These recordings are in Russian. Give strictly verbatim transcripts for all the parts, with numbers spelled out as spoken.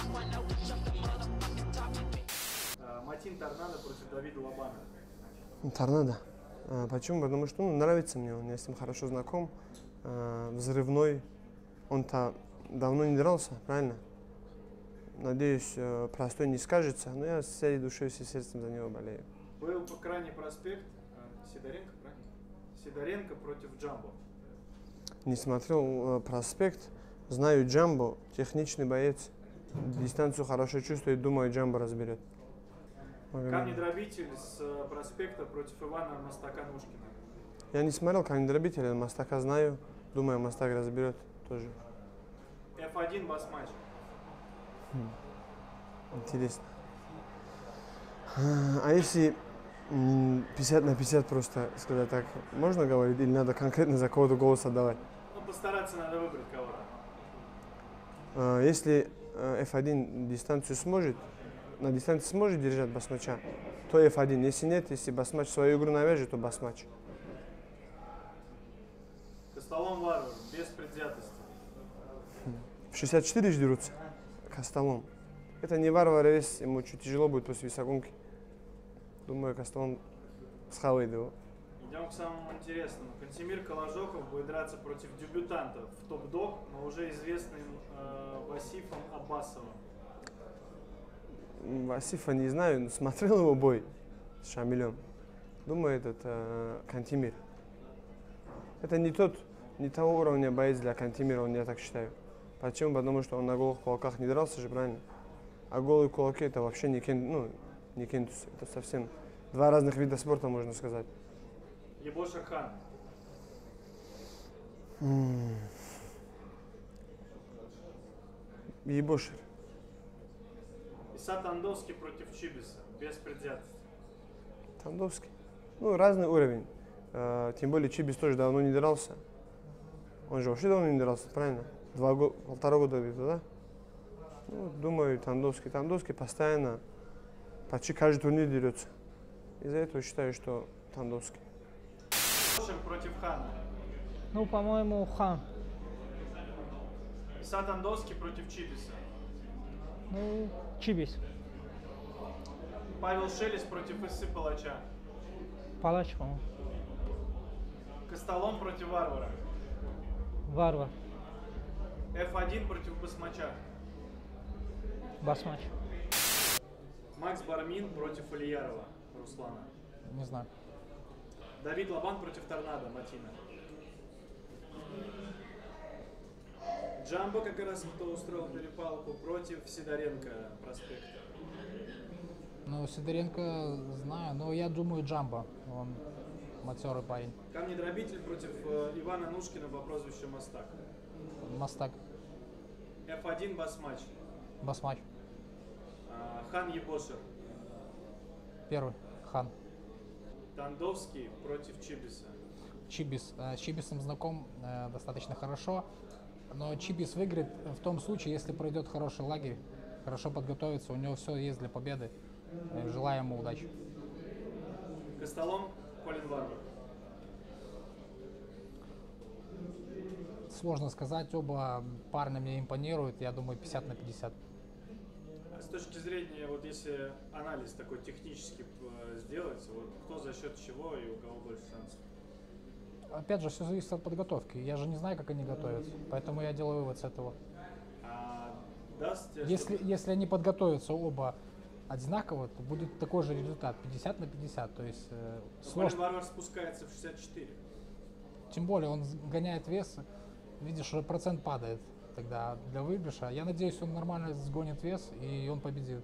Матин Торнадо против Давида Лобана. Торнадо. А, почему? Потому что ну, нравится мне он, я с ним хорошо знаком. А, взрывной. Он-то давно не дрался, правильно? Надеюсь, простой не скажется, но я всей душой, всем сердцем за него болею. Был по крайний проспект Сидоренко, правильно? Сидоренко против Джамбо. Не смотрел проспект, знаю Джамбо, техничный боец, дистанцию хорошо чувствует, думаю, Джамбо разберет. Камни-дробитель с проспекта против Ивана Мастака-Нушкина. Я не смотрел камни-дробителя, Мастака знаю, думаю, Мастак разберет тоже. эф один басс-матч. Интересно. А если пятьдесят на пятьдесят просто сказать так, можно говорить или надо конкретно за кого-то голос отдавать? Ну, постараться надо выбрать кого-то. Если эф один дистанцию сможет, на дистанции сможет держать басмача, то эф один. Если нет, если басмач свою игру навяжет, то басмач. Костолом Варвар, без предвзятости. В шестьдесят четыре дерутся Костолом. Это не Варвар вес, ему чуть тяжело будет после весогонки. Думаю, Костолом схавает его. Идем к самому интересному. Кантемир Коложоков будет драться против дебютанта в топ-дог, но уже известным э, Васифом Аббасовым. Васифа не знаю, но смотрел его бой с Шамилем. Думаю, этот э, Кантемир. Это не тот, не того уровня боец для Кантемира, он, я так считаю. Почему? Потому что он на голых кулаках не дрался же, правильно? А голые кулаки это вообще не, кен, ну, не кентус. Это совсем два разных вида спорта, можно сказать. Ебошер Хан. Mm. Ебошер. Иса Тандовский против Чибиса, без предвзятости. Тандовский. Ну, разный уровень. Uh, тем более Чибис тоже давно не дрался. Он же вообще давно не дрался, правильно? Два года, полтора года где-то, да? Ну, думаю, Тандовский. Тандовский постоянно, почти каждый турнир дерется. Из-за этого считаю, что Тандовский. Ебошер против Хана. Ну, по-моему, Хан. Иса Тандовский против Чибиса. Ну, Чибис. Павел Шелест против Исы Палача. Палач, по-моему. Костолом против Варвара. Варвар. эф один против Басмача. Басмач. Макс Бармин против Алиярова Руслана. Не знаю. Давид Лобан против Торнадо Матина. Джамбо как раз кто устроил перепалку против Сидоренко проспекта. Ну, Сидоренко знаю, но я думаю Джамбо. Он матерый парень. Камни-дробитель против э, Ивана Нушкина по прозвищу Мастак. Мастак. эф один басс-матч. Басмач. А, Хан Ебошер. Первый. Хан. Тандовский против Чибиса. Чибис. С Чибисом знаком э, достаточно хорошо, но Чибис выиграет в том случае, если пройдет хороший лагерь, хорошо подготовится, у него все есть для победы. Желаю ему удачи. Костолом Колин Варвар. Сложно сказать, оба парня мне импонируют, я думаю пятьдесят на пятьдесят. С точки зрения, вот если анализ такой технический сделать, вот кто за счет чего и у кого больше шансов? Опять же, все зависит от подготовки. Я же не знаю, как они готовятся, поэтому я делаю вывод с этого. А даст тебе, Если, чтобы... если они подготовятся оба одинаково, то будет такой же результат, пятьдесят на пятьдесят. То есть э, сложно. Колин Варвар спускается в шестьдесят четыре. Тем более он гоняет вес, видишь, уже процент падает тогда для выигрыша. Я надеюсь, он нормально сгонит вес и он победит.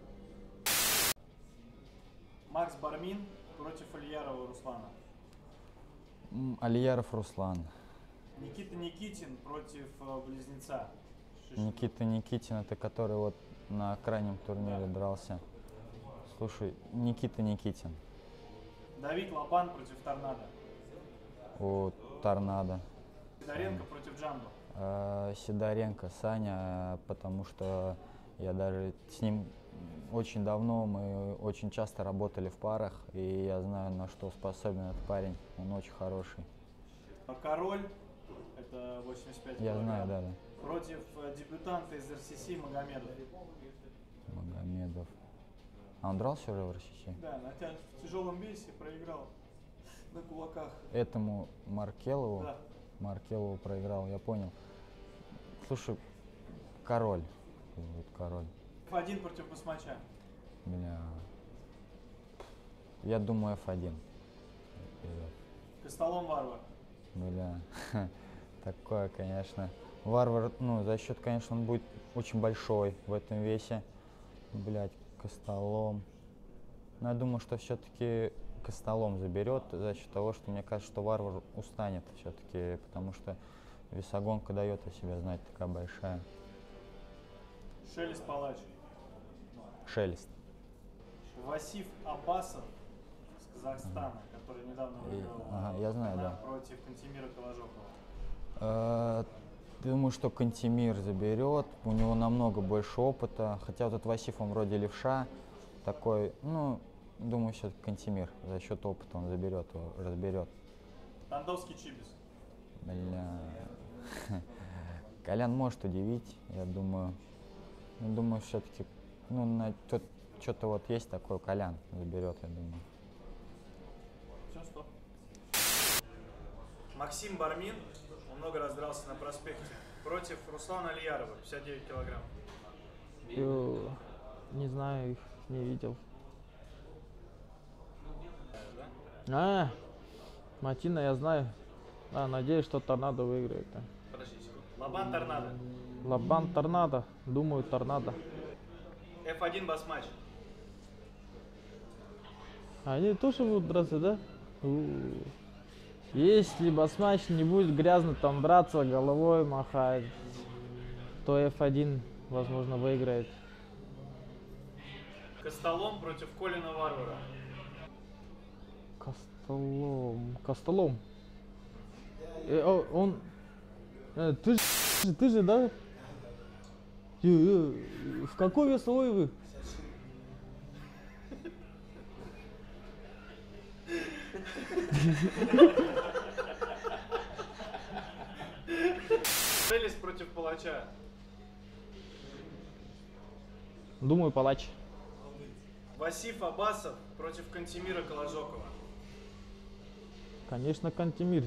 Макс Бармин против Алиярова Руслана. Алияров Руслан. Никита Никитин против э, близнеца. Шишина. Никита Никитин, это который вот на крайнем турнире Да. дрался. Слушай, Никита Никитин. Давид Лобан против Торнадо. У Торнадо. Сидоренко против Джамбо. Э, Сидоренко, Саня, потому что я даже с ним очень давно, мы очень часто работали в парах, и я знаю, на что способен этот парень. Он очень хороший. Король, это восемьдесят пять Я килограмм. знаю, да, да. Против э, дебютанта из эр си си Магомедов. Магомедов. А он дрался уже в эр си си? Да, на тя- в тяжелом весе проиграл на кулаках. Этому Маркелову? Да. Маркелову проиграл, я понял. Слушай, король. Вот король. эф один против басмача. Бля. Я думаю, эф один. Вперед. Костолом Варвар. Бля. Такое, конечно. Варвар, ну, за счет, конечно, он будет очень большой в этом весе. Блять, Костолом. Но я думаю, что все-таки Костолом заберет за счет того, что мне кажется, что Варвар устанет все-таки, потому что весогонка дает о себе знать такая большая. Шелест Палач. Шелест. Васиф Аббасов из Казахстана, который недавно И- выиграл ага, я знаю, Канар да. против Кантемира Коложокова. Э, Думаю, что Кантемир заберет. У него намного больше опыта. Хотя вот этот Васиф, он вроде левша. Такой, ну, думаю, все-таки Кантемир. За счет опыта он заберет его, разберет. Тандовский Чибис. Бля. Колян может удивить, я думаю. Я думаю, все-таки, ну, на тот, что-то вот есть такое, Колян заберет, я думаю. Все, стоп. Максим Бармин, он много раз дрался на проспекте, против Руслана Алиярова, пятьдесят девять килограмм. Ё, не знаю, их не видел. Да? А, Матина я знаю. А, надеюсь, что Торнадо выиграет. да. Подожди секунду. Лабан Торнадо. Лабан Торнадо. Думаю, Торнадо. эф один басмач. Они тоже будут драться, да? У. Если басмач не будет грязно там драться, головой махать, то эф один, возможно, выиграет. Костолом против Колина Варвара. Костолом. Костолом. Э, о, он... э, ты же, ты же, да? Э, э, в какой весовой вы? Шелест против Палача. Думаю, палач. Васиф Аббасов против Кантемира Коложокова. Конечно, Кантемир.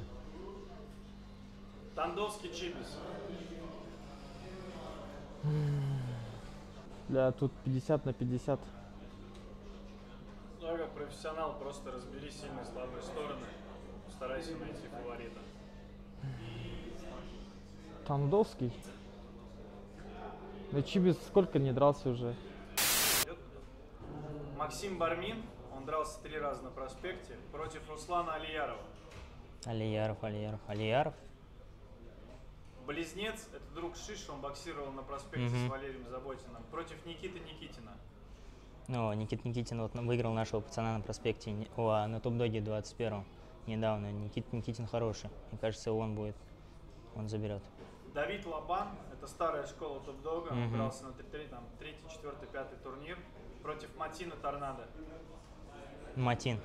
Тандовский Чибис. Да, тут пятьдесят на пятьдесят. Я как профессионал, просто разбери сильные и слабые стороны. Старайся найти фаворита. Тандовский. Да Чибис сколько не дрался уже? Максим Бармин, он дрался три раза на проспекте против Руслана Алиярова. Алияров, Алияров, Алияров. Близнец, это друг Шиша, он боксировал на проспекте Мгм. с Валерием Заботиным против Никиты Никитина. Ну, Никита Никитин вот выиграл нашего пацана на проспекте, не- о, а на топ-доге двадцать первом недавно. Никит Никитин хороший. Мне кажется, он будет, он заберет. Давид Лабан, это старая школа топ-дога, он Мгм. дрался на три- там, третий, четвертый, пятый турнир против Матина Торнадо. Матин.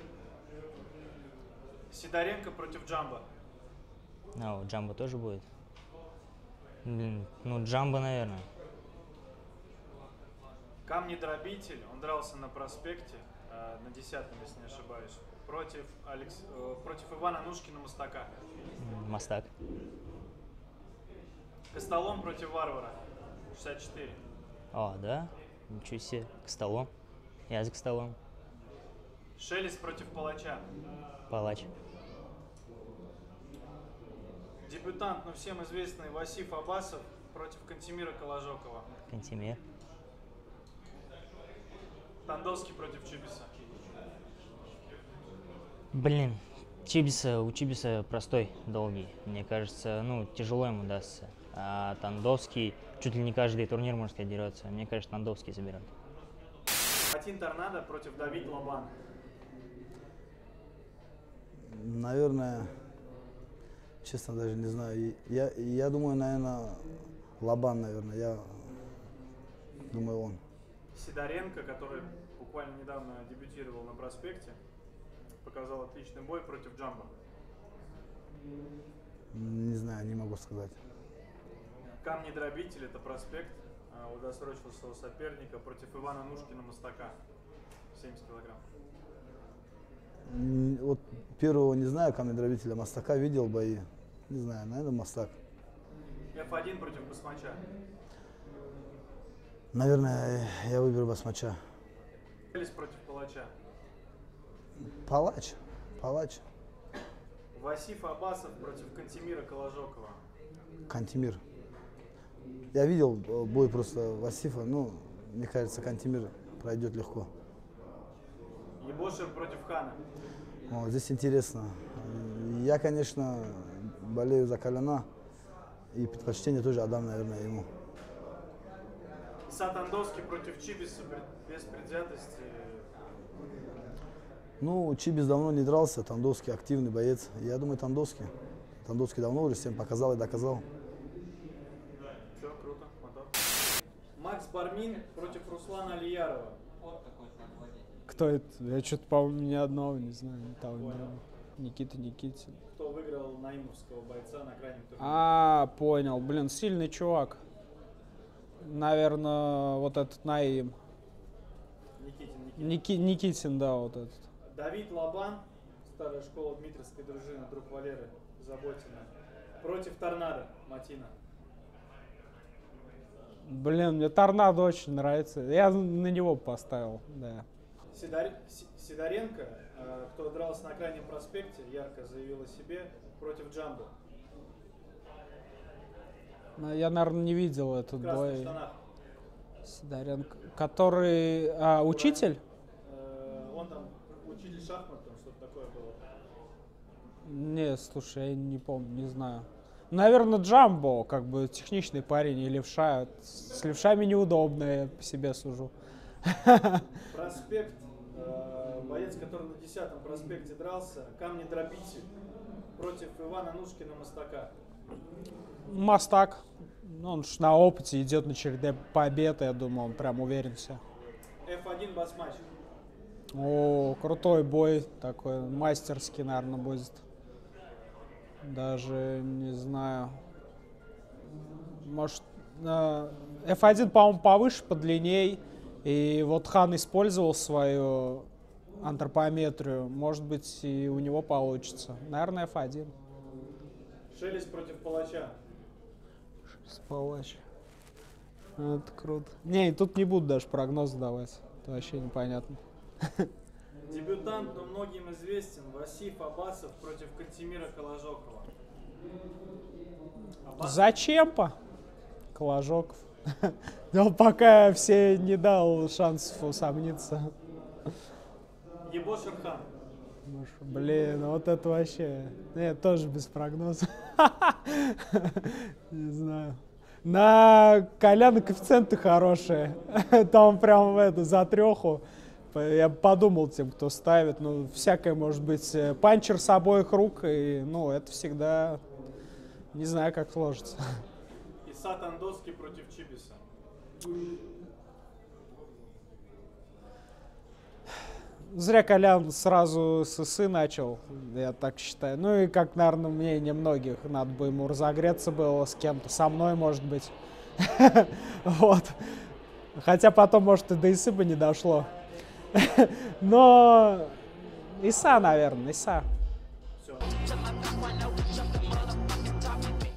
Сидоренко против Джамбо. А, вот Джамбо тоже будет. Блин, ну Джамбо, наверное. Камнедробитель, он дрался на проспекте, э, на десятом, если не ошибаюсь, против, Алекс... э, против Ивана Нушкина Мастака. М, Мастак. Костолом против Варвара, шестьдесят четыре. О, да? Ничего себе. К столу. Я за к столом. Шелест против Палача. Палач. Дебютант, ну всем известный Васиф Аббасов против Кантемира Коложокова. Кантемир. Тандовский против Чибиса. Блин, Чибиса, у Чибиса простой, долгий. Мне кажется, ну, тяжело ему дастся. А Тандовский чуть ли не каждый турнир, можно сказать, дерется. Мне кажется, Тандовский заберет. Матин Торнадо против Давид Лабан. Наверное, честно даже не знаю. И Я, я думаю, наверное, Лабан, наверное. Я думаю, он. Сидоренко, который буквально недавно дебютировал на проспекте, показал отличный бой против Джамбо. Не знаю, не могу сказать. Камни-дробитель — это проспект э, у досрочного соперника против Ивана Нушкина-Мостака. семьдесят килограмм. М, Вот первого не знаю, камнедробителя Мостака видел бои. Не знаю, наверное, Мостак. эф один против Басмача. Наверное, я выберу Басмача. Элис против Палача. Палач. Палач. Васиф Абасов против Кантемира Коложокова. Кантемир. Я видел э, бой просто Васифа, ну, мне кажется, Кантемир пройдет легко. Ебошев против Хана. О, здесь интересно. Я, конечно, болею за Коляна, и предпочтение тоже отдам, наверное, ему. Иса Тандовский против Чибиса без предвзятости. Ну, Чибис давно не дрался, Тандовский активный боец. Я думаю, Тандовский. Тандовский давно уже всем показал и доказал. Все, круто, мотор. Макс Бармин против Руслана Алиярова. Кто это? Я что-то, по-моему, ни одного не знаю. Ни того, ни другого. Никита Никитин. Кто выиграл наимовского бойца на крайнем турнире? А, понял. Блин, сильный чувак. Наверное, вот этот Наим. Никитин, Никитин. Ники, Никитин, да, вот этот. Давид Лобан, старая школа Дмитровской дружины, друг Валеры Заботина, против Торнадо Матина. Блин, мне Торнадо очень нравится. Я на него поставил, да. Сидор... Си- Сидоренко, э, кто дрался на крайнем проспекте, ярко заявил о себе, против Джамбо. Но я, наверное, не видел В этот красных бой. штанах. Сидоренко. Который... А, учитель? Э, он там учитель шахматом, что-то такое было. Не, слушай, я не помню, не знаю. Наверное, Джамбо, как бы техничный парень, и левша. С левшами неудобно, я по себе сужу. Проспект, э, боец, который на десятом проспекте дрался, камни-дробитель против Ивана Нушкина-Мостака. Мостак. Ну, он ж на опыте идет на череде побед, я думаю, он прям уверен все. эф один Басмач. О, крутой бой такой, мастерский, наверное, будет. Даже не знаю. Может, э, эф один, по-моему, повыше, подлинней. И вот Хан использовал свою антропометрию. Может быть, и у него получится. Наверное, эф один. Шелест против Палача. Палач. Это круто. Не, тут не буду даже прогноз давать. Это вообще непонятно. Дебютант, но многим известен, Васиф Абасов против Кантемира Коложокова. Абасов. Зачем-то? Коложоков. Но пока все не дал шансов усомниться. Ебошев Хан. Блин, вот это вообще... Нет, тоже без прогноза. Не знаю. На Коляна коэффициенты хорошие. Там прям это, за треху. Я подумал тем, кто ставит. Ну, всякое может быть. Панчер с обоих рук. И, ну, это всегда... Не знаю, как сложится. Иса Тандовский против Чибиса. Зря Колян сразу с ИСы начал, я так считаю. Ну и как, наверное, мнение многих, надо бы ему разогреться было с кем-то, со мной, может быть. Вот. Хотя потом, может, и до ИСы бы не дошло. Но ИСа, наверное, ИСа.